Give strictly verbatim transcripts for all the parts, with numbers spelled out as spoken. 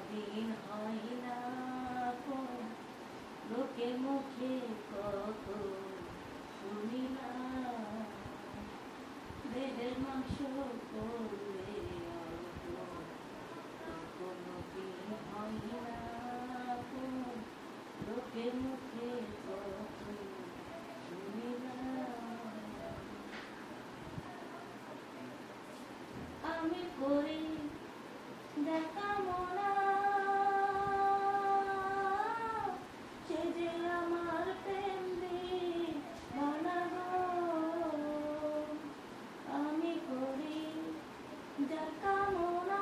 দিন হয় না আপন, লোকে মুখে কত শুনি না। দেহের মাংস করলে অল্প, কোনো দিন হয় না আপন, লোকে মুখে কত শুনি না। আমি করি দেখা মনা, সে যে আমার প্রেম দিওয়ানা গো। আমি করি দেখা মনা,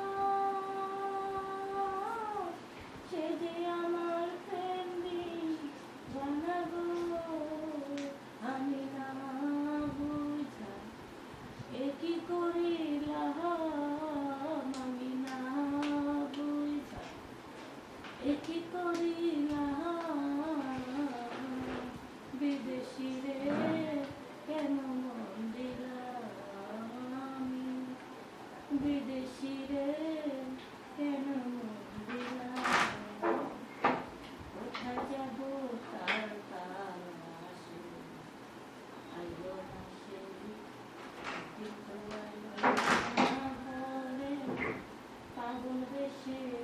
সে যে আমার প্রেম দিওয়ানা গো। আমি না বুঝা এ কি করিলাম, আমি না বুঝা এ কি করিলাম। বিদেশি রে কেন মন দিলাম আমি, বিদেশি রে কেন মন দিলাম। কোথায় যাব তার তার আসে, আইলো না সে কিন্তু আইলো না ঘরে, পাগল বেশে